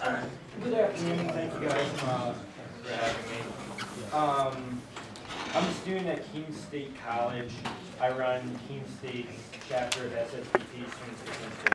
Good afternoon, thank you guys for having me. I'm a student at Keene State College. I run Keene State's chapter of SSDP, Students Against